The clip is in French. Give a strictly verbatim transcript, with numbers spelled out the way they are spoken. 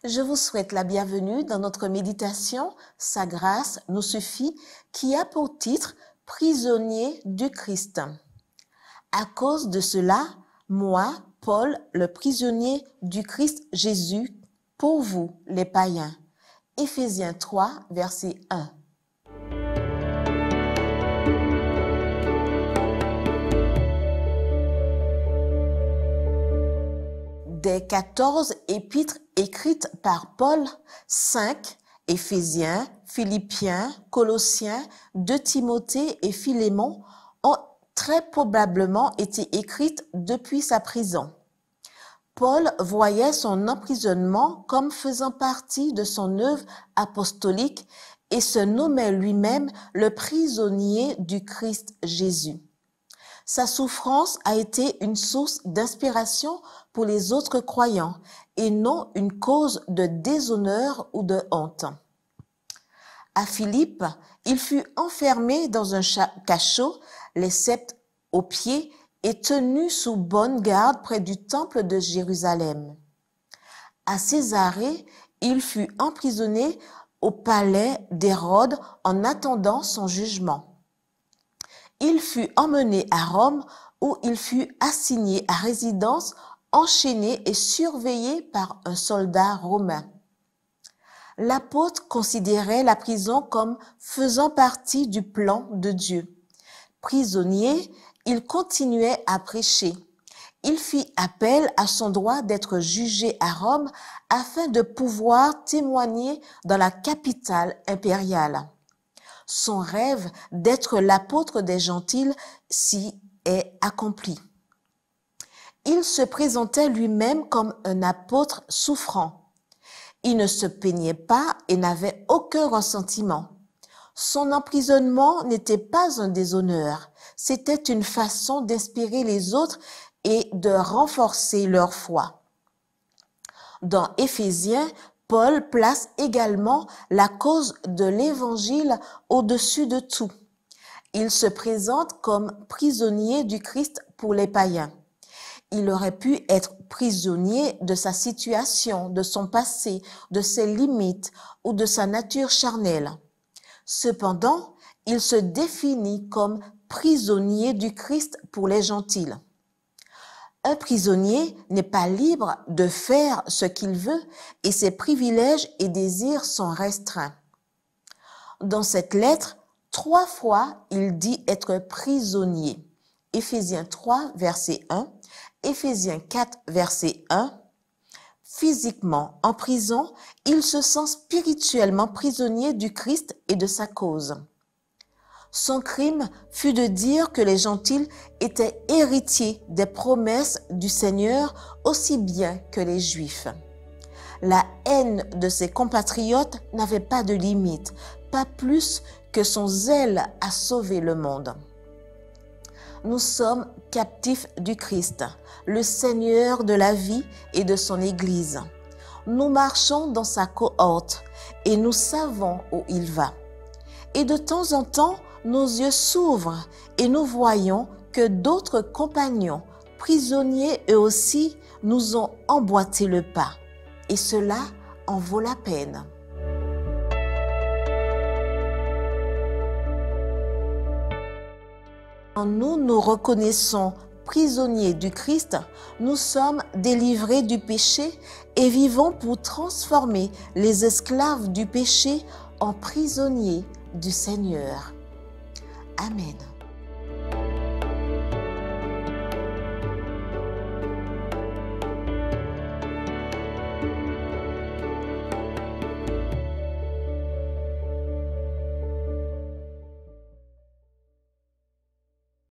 Je vous souhaite la bienvenue dans notre méditation « Sa grâce nous suffit » qui a pour titre « Prisonnier du Christ ». À cause de cela, moi, Paul, le prisonnier du Christ Jésus, pour vous, les païens. Éphésiens trois, verset un. Des quatorze épîtres écrites par Paul, cinq, Éphésiens, Philippiens, Colossiens, deux Timothée et Philémon, ont très probablement été écrites depuis sa prison. Paul voyait son emprisonnement comme faisant partie de son œuvre apostolique et se nommait lui-même le prisonnier du Christ Jésus. Sa souffrance a été une source d'inspiration pour les autres croyants et non une cause de déshonneur ou de honte. À Philippe, il fut enfermé dans un cachot, les sceptres aux pieds, et tenu sous bonne garde près du temple de Jérusalem. À Césarée, il fut emprisonné au palais d'Hérode en attendant son jugement. Il fut emmené à Rome où il fut assigné à résidence, enchaîné et surveillé par un soldat romain. L'apôtre considérait la prison comme faisant partie du plan de Dieu. Prisonnier, il continuait à prêcher. Il fit appel à son droit d'être jugé à Rome afin de pouvoir témoigner dans la capitale impériale. Son rêve d'être l'apôtre des gentils s'y est accompli. Il se présentait lui-même comme un apôtre souffrant. Il ne se peignait pas et n'avait aucun ressentiment. Son emprisonnement n'était pas un déshonneur, c'était une façon d'inspirer les autres et de renforcer leur foi. Dans Éphésiens, Paul place également la cause de l'Évangile au-dessus de tout. Il se présente comme prisonnier du Christ pour les païens. Il aurait pu être prisonnier de sa situation, de son passé, de ses limites ou de sa nature charnelle. Cependant, il se définit comme prisonnier du Christ pour les gentils. Un prisonnier n'est pas libre de faire ce qu'il veut et ses privilèges et désirs sont restreints. Dans cette lettre, trois fois, il dit être prisonnier. Éphésiens trois, verset un, Éphésiens quatre, verset un. Physiquement en prison, il se sent spirituellement prisonnier du Christ et de sa cause. Son crime fut de dire que les gentils étaient héritiers des promesses du Seigneur aussi bien que les Juifs. La haine de ses compatriotes n'avait pas de limite, pas plus que son zèle à sauver le monde. Nous sommes captifs du Christ, le Seigneur de la vie et de son Église. Nous marchons dans sa cohorte et nous savons où il va. Et de temps en temps, nos yeux s'ouvrent et nous voyons que d'autres compagnons, prisonniers eux aussi, nous ont emboîté le pas. Et cela en vaut la peine. Quand nous nous reconnaissons prisonniers du Christ, nous sommes délivrés du péché et vivons pour transformer les esclaves du péché en prisonniers du Seigneur. Amen.